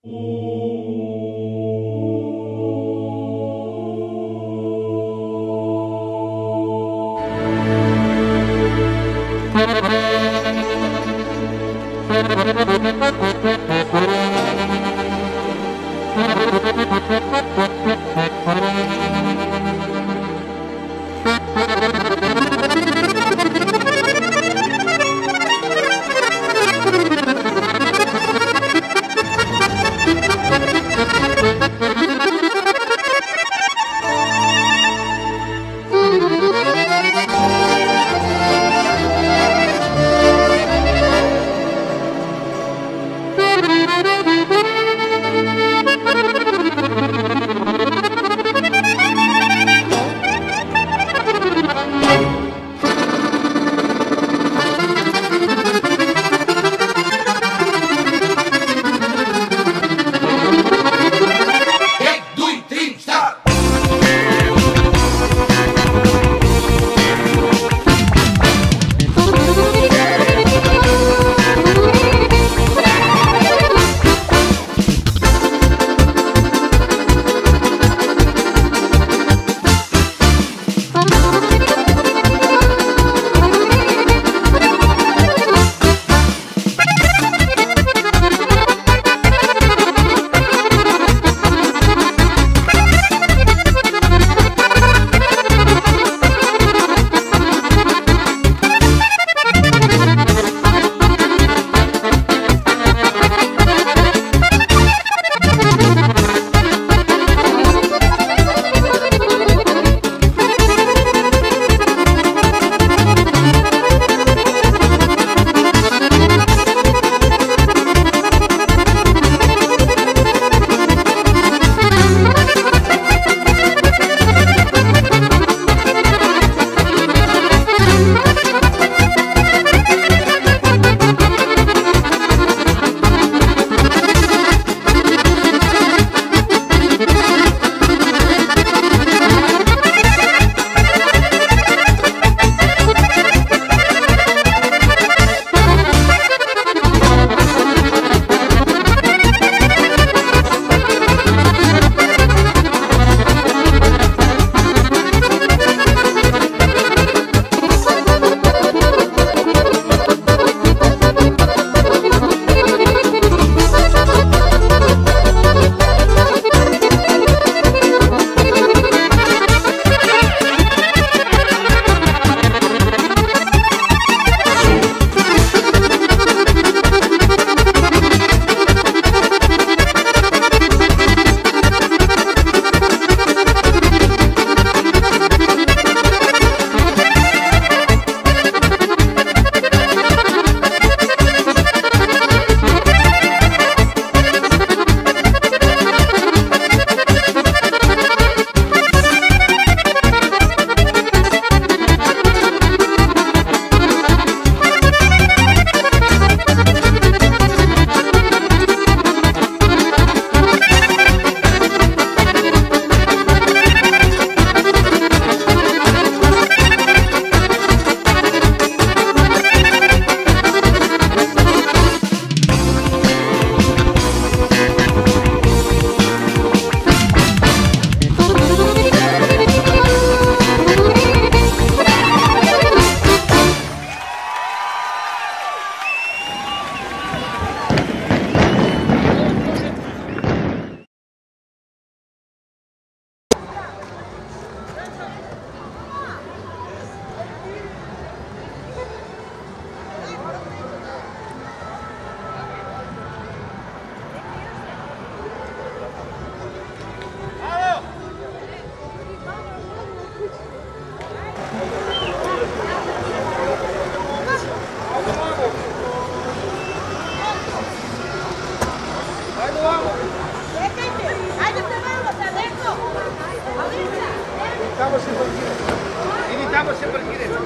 Iniziamo sempre il diretto.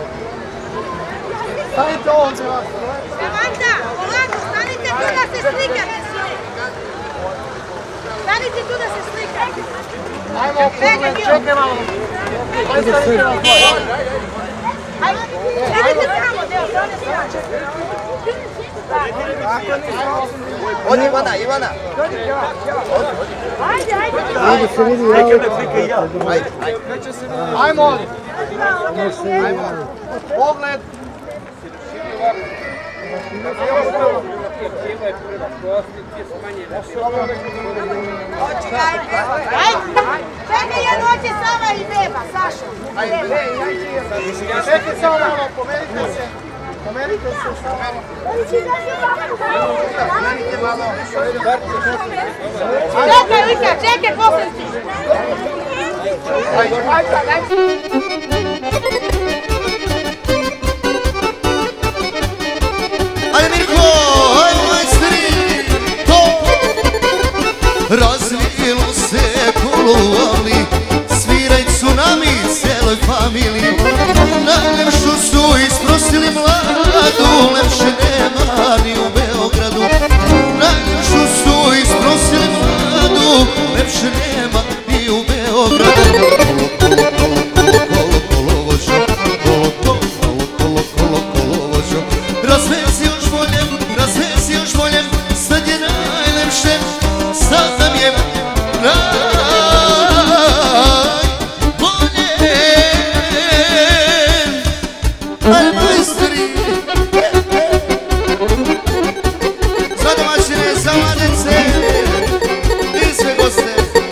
Stanite ovdje vas. Samantha, polako, stanite tu da se slikate. Stanite tu da se slikate. Ajmo, pogled, čekaj malo. Ajde, stanite vas. Idite tamo, deo, s one strane. Odi Ivana, Ivana. Ajde, ajde. Ajde se vidi, Ajde. ajmo. Pogled. Ajde. Čekaj, jedan hoće sama i beba, Saša. Čekaj samo malo, pomerite se. Pomerite se samo. Čekaj, Lika, čekaj, posle ti. Ajde Mirko, ajde majstri, to razvijelo se kolovali, sviraj tsunami celoj familiji. Na Lemšu su isprosili mladu, lepše nema ni u Beogradu. Na Lemšu su isprosili mladu, lepše nema ni u Beogradu. Razvezi još voljem, sad je najlepše, sad nam je najbolje. Aj majstri, za domaćine, za mladence i sve goste.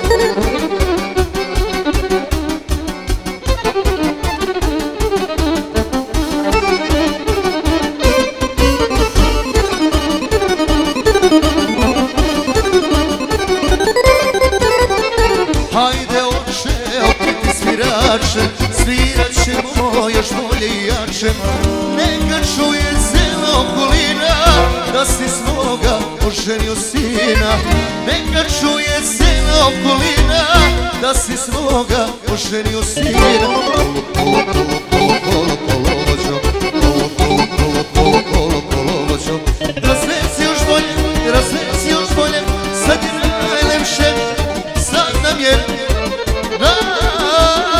Hajde oče, okriti svirače, svirat ćemo još bolje i jače. Neka čuje cela okolina, da si svoga oženio sina. Neka čuje cela okolina, da si svoga oženio sina. Kolo, kolo, kolo, kolo, kolovođo, kolo, kolo, kolo, kolo, kolo, kolovođo. Razvezi još bolje, sad je najlepše, sad nam je najbolje.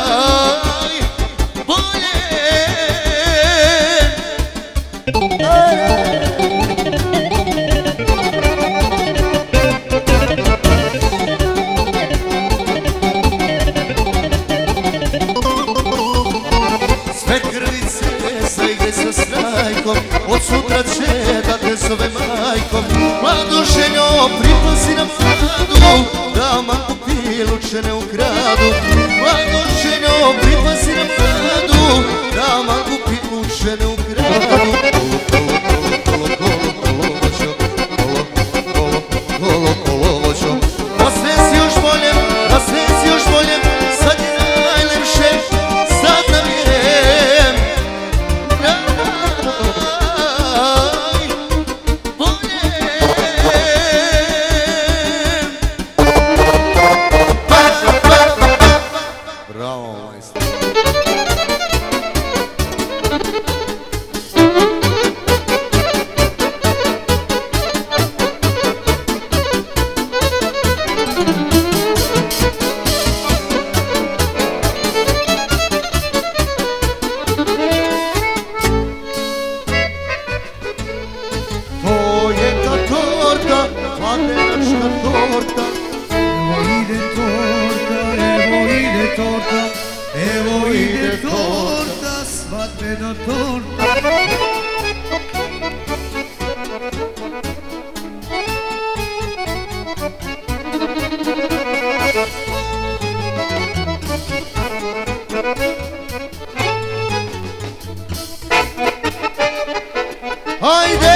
Sve krvice zaigre sa strajkom, od sutra će da te zove majkom. Mladu ženjo, pripazi na mladu, da mamu piluče ne ukradu. Mladu ženjo, pripazi na mladu, da mamu piluče ne ukradu. Kolo, kolo, kolo, kolo, kolovođo, kolo, kolo, kolo, kolovođo. Razvezi još bolje, sad je najlepše, sad nam je bravo, majstor. To je ta torta, mladenačka torta. Evo ide torta, svatvena torta. Hajde!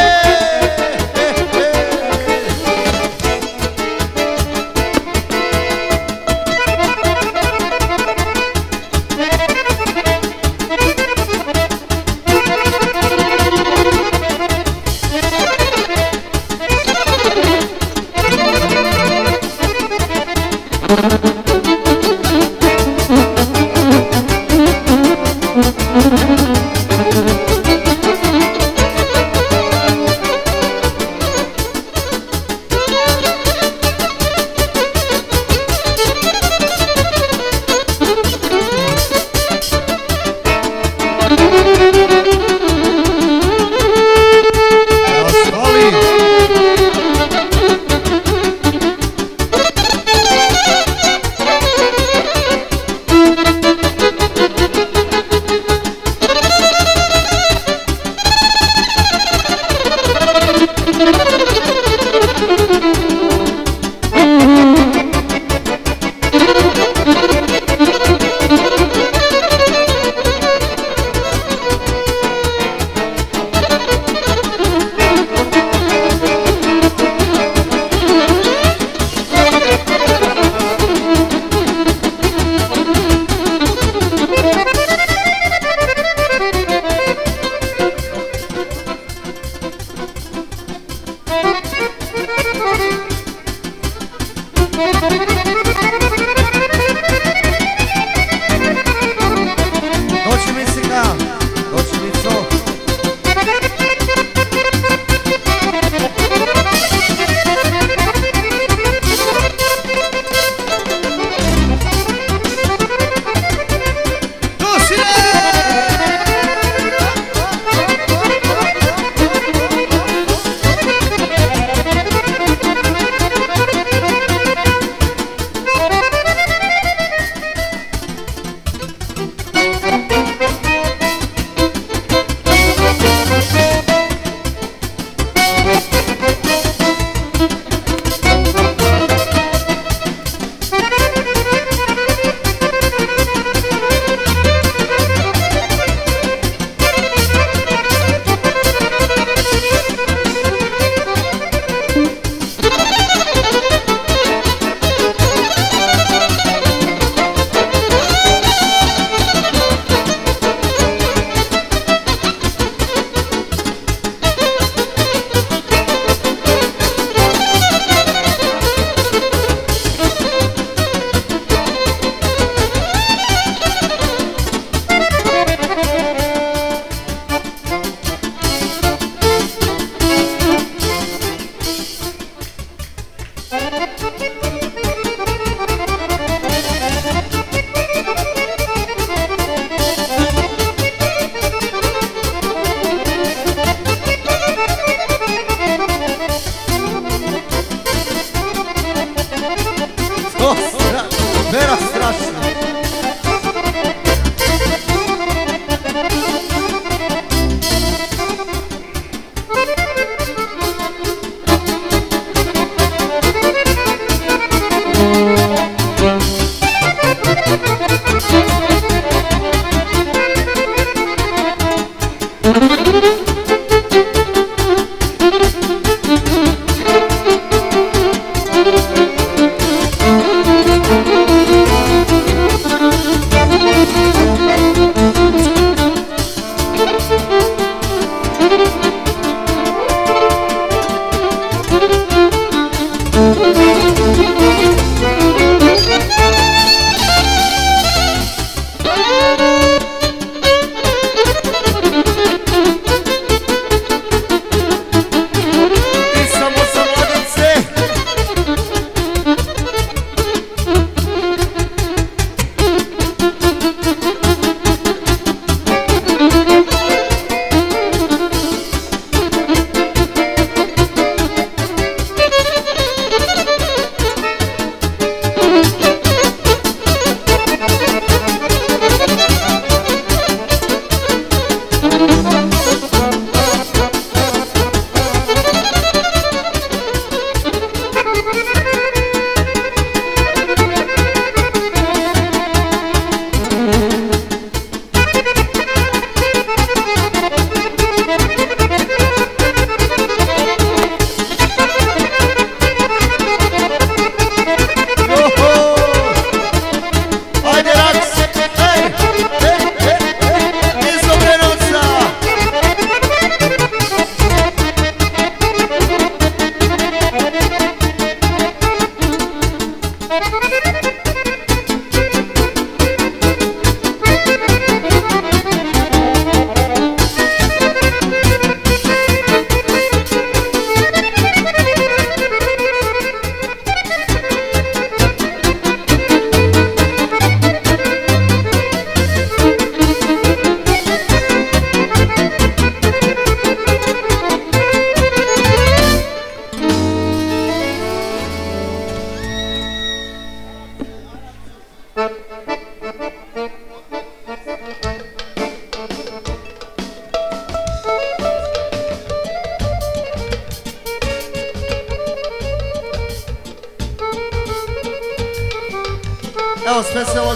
Evo specijalno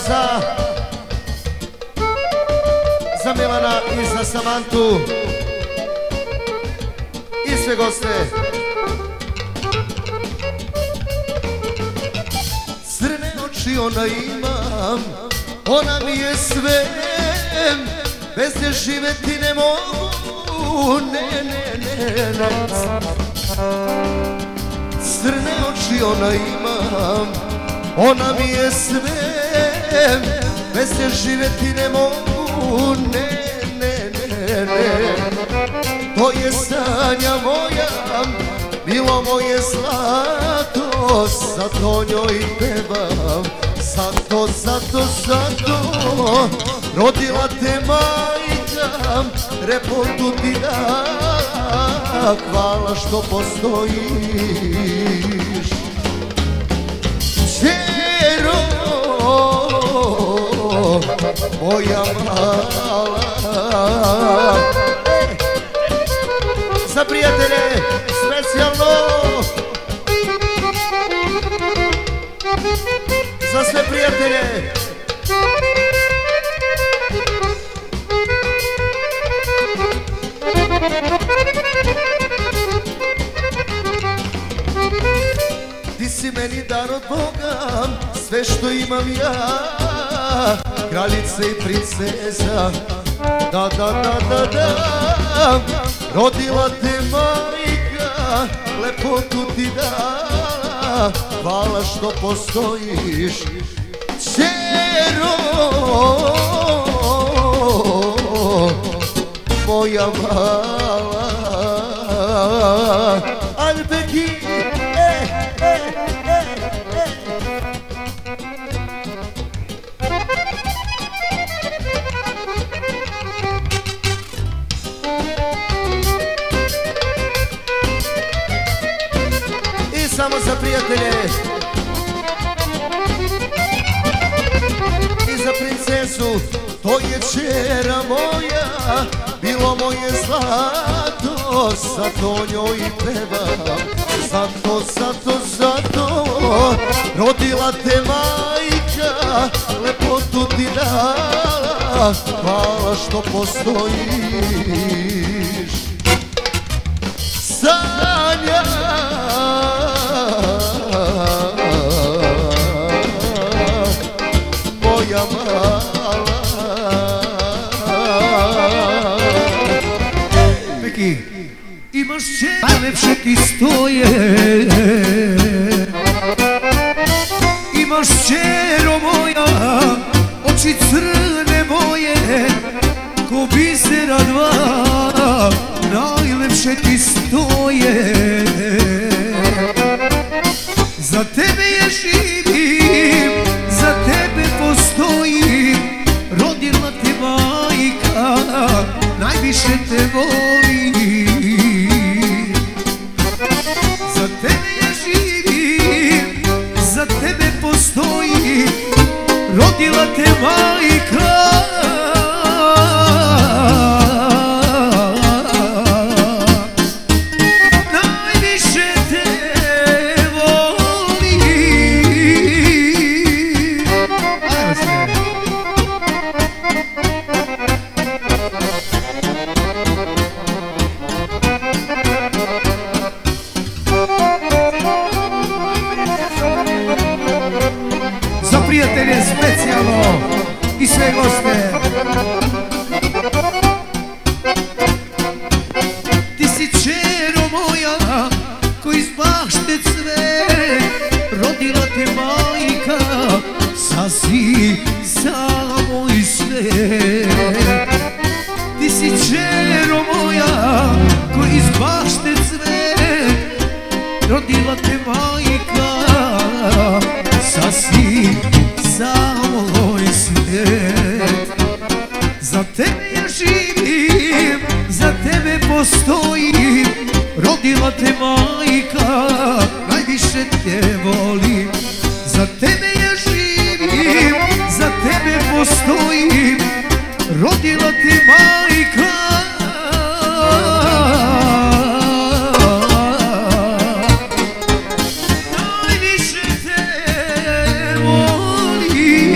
za Milana i za Samantu i sve goste. Crne oči ona imam, ona mi je sve, bez nje živeti ne mogu, ne. Crne oči ona imam, ona mi je sve, bez nje živeti ne mogu, ne. To je Sanja moja, bilo moje zlato, zato njoj pevam, zato rodila te majka, reportu ti da, hvala što postojiš. Čero moja mala, za prijatelje specijalno, za sve prijatelje. Ti si meni dar od Boga, sve što imam ja, kraljica i princeza, da. Rodila te majka, lepotu ti da, hvala što postojiš. Čero moja mala, Albeki, samo za prijatelje i za princesu. To je čera moja, bilo moje zlato, zato njoj pevam, zato rodila te majka, lepotu ti dala, hvala što postojiš. Sanja moja mala, Peki, imaš najlepše ti stoje, imaš čero moja, oči crne moje, ko bisera dva, najlepše ti stoje. Za tebe ja živim, za tebe postojim, rodila te majka, najviše te volim. Za tebe ja živim, za tebe postojim, rodila te majka, prijatelje specijalno i sve goste. Ti si čero moja, ko iz bašte cvet, rodila te majka, sasi samo i sve. Ti si čero moja, ko iz bašte cvet, rodila te majka, sasi samo moj svijet. Za tebe ja živim, za tebe postojim, rodila te majka, najviše te volim. Za tebe ja živim, za tebe postojim, rodila te majka, najviše te volim.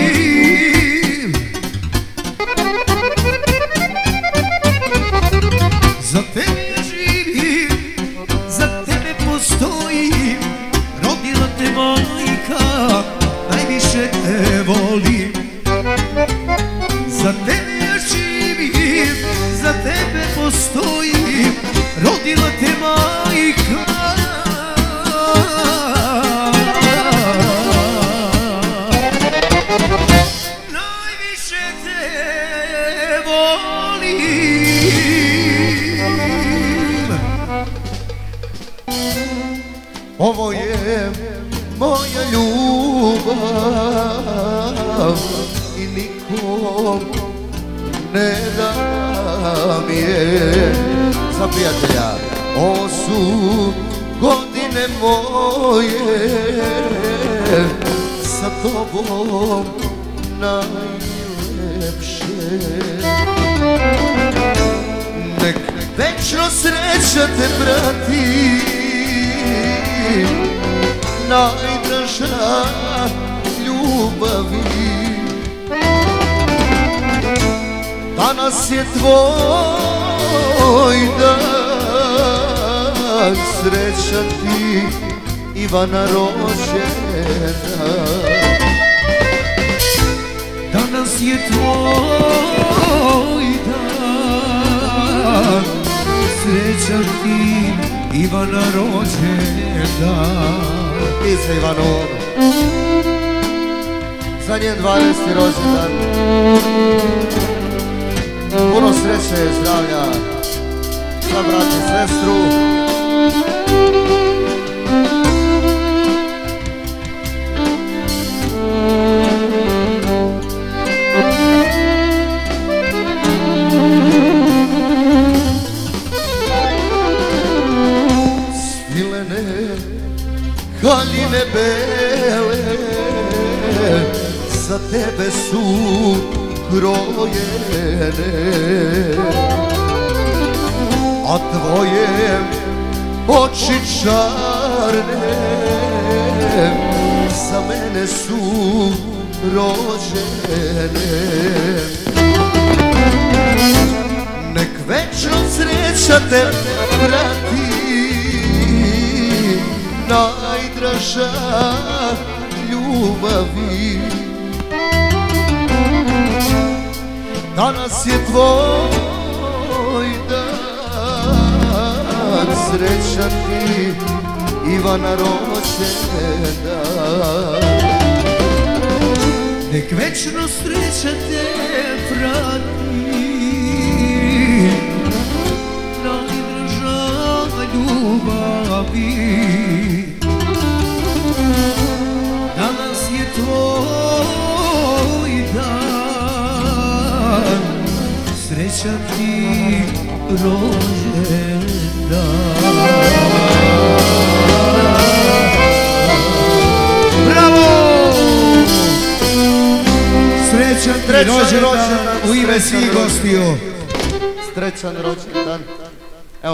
moja ljubav i nikom ne dam je. Za prijatelja. Ovo su godine moje, sa tobom najlepše. Nek večno sreća te prati, najdraža ljubavi. Danas je tvoj dan, srećan ti Ivana rođena. Danas je tvoj dan, srećan ti Ivana rođendan. I za Ivanu, za njen 12. rođendan. Puno sreće i zdravlja za brat i sestru. Svilene haljine bele za tebe su krojene, a tvoje oči čarne za mene su rođene. Nek večno sreća te prati, najdraža ljubavi. Danas je tvoj dan, srećan ti Ivana rođendan. Nek večno sreća te prati, najdraža ljubavi. Danas je tvoj dan, srećan ti rođendan. Bravo! Srećan ti rođendan u ime svih gostiju. Srećan rođendan.